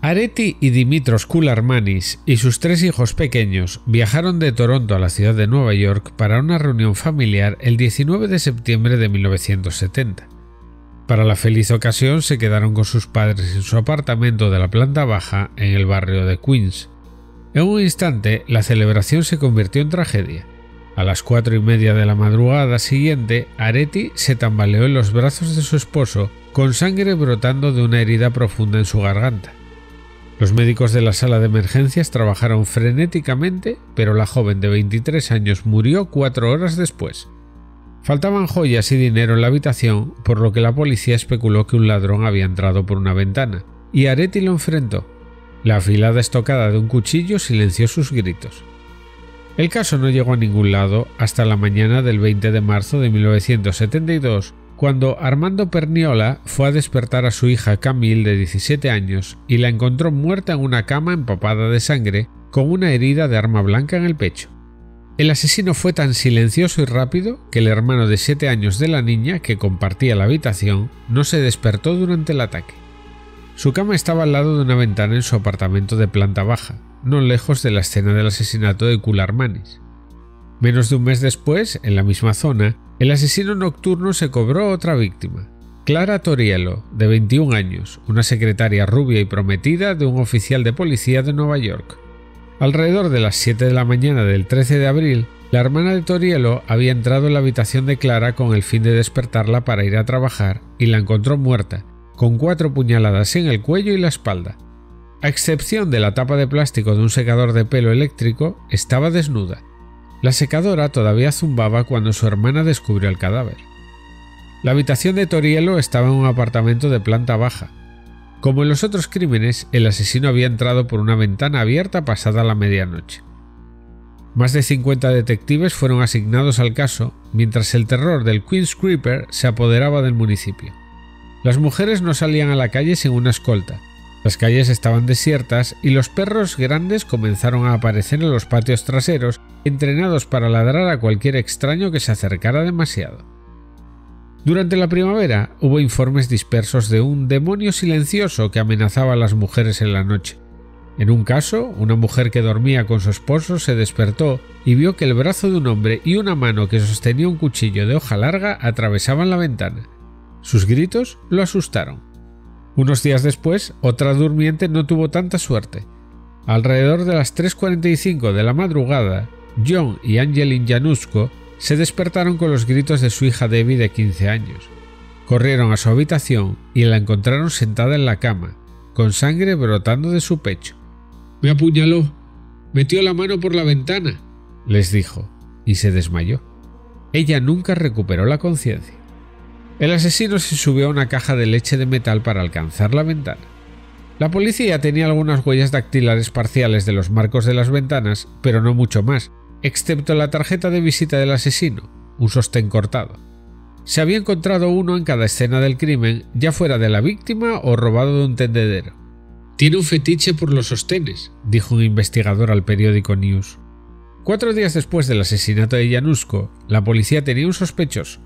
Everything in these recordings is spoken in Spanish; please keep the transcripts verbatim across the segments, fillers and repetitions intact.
Areti y Dimitros Koularmanis y sus tres hijos pequeños viajaron de Toronto a la ciudad de Nueva York para una reunión familiar el diecinueve de septiembre de mil novecientos setenta. Para la feliz ocasión se quedaron con sus padres en su apartamento de la planta baja en el barrio de Queens. En un instante la celebración se convirtió en tragedia. A las cuatro y media de la madrugada siguiente, Areti se tambaleó en los brazos de su esposo con sangre brotando de una herida profunda en su garganta. Los médicos de la sala de emergencias trabajaron frenéticamente, pero la joven de veintitrés años murió cuatro horas después. Faltaban joyas y dinero en la habitación, por lo que la policía especuló que un ladrón había entrado por una ventana, y Areti lo enfrentó. La afilada estocada de un cuchillo silenció sus gritos. El caso no llegó a ningún lado hasta la mañana del veinte de marzo de mil novecientos setenta y dos, cuando Armando Perniola fue a despertar a su hija Camille de diecisiete años y la encontró muerta en una cama empapada de sangre con una herida de arma blanca en el pecho. El asesino fue tan silencioso y rápido que el hermano de siete años de la niña, que compartía la habitación, no se despertó durante el ataque. Su cama estaba al lado de una ventana en su apartamento de planta baja, no lejos de la escena del asesinato de Koularmanis. Menos de un mes después, en la misma zona, el asesino nocturno se cobró otra víctima, Clara Toriello, de veintiún años, una secretaria rubia y prometida de un oficial de policía de Nueva York. Alrededor de las siete de la mañana del trece de abril, la hermana de Toriello había entrado en la habitación de Clara con el fin de despertarla para ir a trabajar y la encontró muerta, con cuatro puñaladas en el cuello y la espalda. A excepción de la tapa de plástico de un secador de pelo eléctrico, estaba desnuda. La secadora todavía zumbaba cuando su hermana descubrió el cadáver. La habitación de Toriello estaba en un apartamento de planta baja. Como en los otros crímenes, el asesino había entrado por una ventana abierta pasada la medianoche. Más de cincuenta detectives fueron asignados al caso, mientras el terror del Queens Creeper se apoderaba del municipio. Las mujeres no salían a la calle sin una escolta. Las calles estaban desiertas y los perros grandes comenzaron a aparecer en los patios traseros, entrenados para ladrar a cualquier extraño que se acercara demasiado. Durante la primavera hubo informes dispersos de un demonio silencioso que amenazaba a las mujeres en la noche. En un caso, una mujer que dormía con su esposo se despertó y vio que el brazo de un hombre y una mano que sostenía un cuchillo de hoja larga atravesaban la ventana. Sus gritos lo asustaron. Unos días después, otra durmiente no tuvo tanta suerte. Alrededor de las tres cuarenta y cinco de la madrugada, John y Angelin Januszko se despertaron con los gritos de su hija Debbie de quince años. Corrieron a su habitación y la encontraron sentada en la cama, con sangre brotando de su pecho. «Me apuñaló, metió la mano por la ventana», les dijo, y se desmayó. Ella nunca recuperó la conciencia. El asesino se subió a una caja de leche de metal para alcanzar la ventana. La policía tenía algunas huellas dactilares parciales de los marcos de las ventanas, pero no mucho más, excepto la tarjeta de visita del asesino, un sostén cortado. Se había encontrado uno en cada escena del crimen, ya fuera de la víctima o robado de un tendedero. «Tiene un fetiche por los sostenes», dijo un investigador al periódico News. Cuatro días después del asesinato de Januszko, la policía tenía un sospechoso.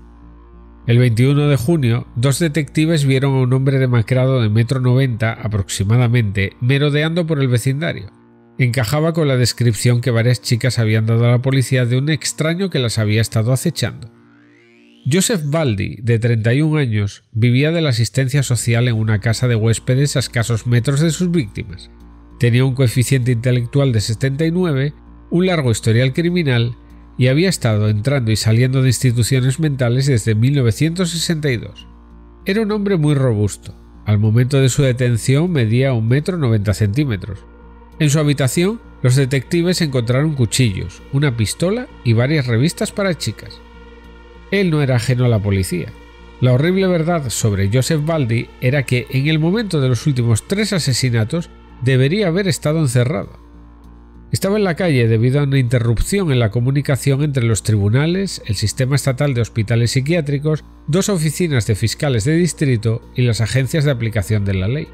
El veintiuno de junio, dos detectives vieron a un hombre demacrado de metro noventa aproximadamente merodeando por el vecindario. Encajaba con la descripción que varias chicas habían dado a la policía de un extraño que las había estado acechando. Joseph Baldi, de treinta y un años, vivía de la asistencia social en una casa de huéspedes a escasos metros de sus víctimas. Tenía un coeficiente intelectual de setenta y nueve, un largo historial criminal y había estado entrando y saliendo de instituciones mentales desde mil novecientos sesenta y dos. Era un hombre muy robusto. Al momento de su detención medía un metro noventa centímetros. En su habitación, los detectives encontraron cuchillos, una pistola y varias revistas para chicas. Él no era ajeno a la policía. La horrible verdad sobre Joseph Baldi era que en el momento de los últimos tres asesinatos debería haber estado encerrado. Estaba en la calle debido a una interrupción en la comunicación entre los tribunales, el sistema estatal de hospitales psiquiátricos, dos oficinas de fiscales de distrito y las agencias de aplicación de la ley.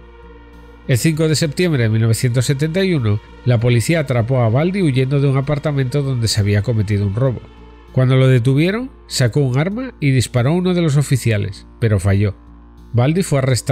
El cinco de septiembre de mil novecientos setenta y uno, la policía atrapó a Baldi huyendo de un apartamento donde se había cometido un robo. Cuando lo detuvieron, sacó un arma y disparó a uno de los oficiales, pero falló. Baldi fue arrestado,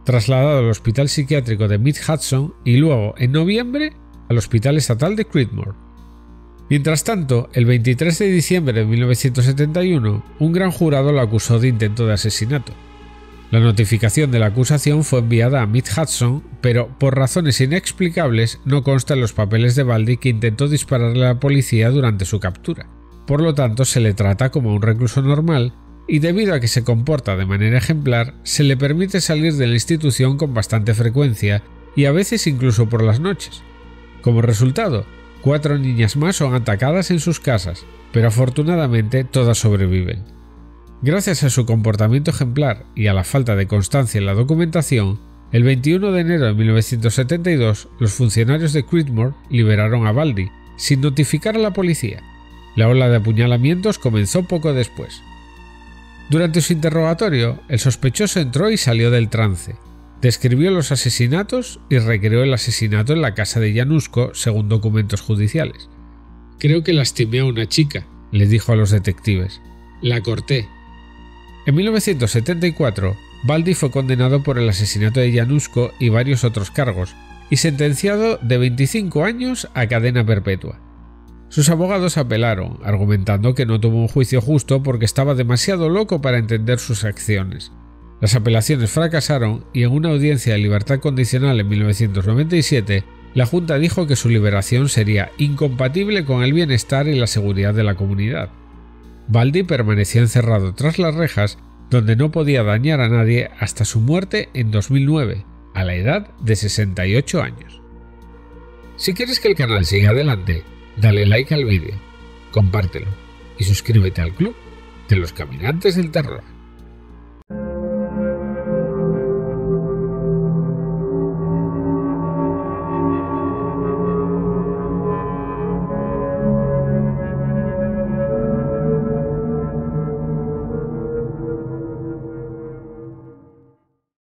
trasladado al Hospital Psiquiátrico de Mid-Hudson y luego, en noviembre, al Hospital Estatal de Creedmoor. Mientras tanto, el veintitrés de diciembre de mil novecientos setenta y uno, un gran jurado lo acusó de intento de asesinato. La notificación de la acusación fue enviada a Mid-Hudson, pero por razones inexplicables no consta en los papeles de Baldi que intentó dispararle a la policía durante su captura. Por lo tanto, se le trata como un recluso normal y debido a que se comporta de manera ejemplar, se le permite salir de la institución con bastante frecuencia y a veces incluso por las noches. Como resultado, cuatro niñas más son atacadas en sus casas, pero afortunadamente todas sobreviven. Gracias a su comportamiento ejemplar y a la falta de constancia en la documentación, el veintiuno de enero de mil novecientos setenta y dos los funcionarios de Creedmoor liberaron a Baldi, sin notificar a la policía. La ola de apuñalamientos comenzó poco después. Durante su interrogatorio, el sospechoso entró y salió del trance, describió los asesinatos y recreó el asesinato en la casa de Januszko según documentos judiciales. «Creo que lastimé a una chica», le dijo a los detectives. «La corté». En mil novecientos setenta y cuatro, Baldi fue condenado por el asesinato de Januszko y varios otros cargos, y sentenciado de veinticinco años a cadena perpetua. Sus abogados apelaron, argumentando que no tuvo un juicio justo porque estaba demasiado loco para entender sus acciones. Las apelaciones fracasaron y en una audiencia de libertad condicional en mil novecientos noventa y siete, la Junta dijo que su liberación sería incompatible con el bienestar y la seguridad de la comunidad. Baldi permaneció encerrado tras las rejas, donde no podía dañar a nadie hasta su muerte en dos mil nueve, a la edad de sesenta y ocho años. Si quieres que el canal siga adelante, dale like al vídeo, compártelo y suscríbete al club de los caminantes del terror.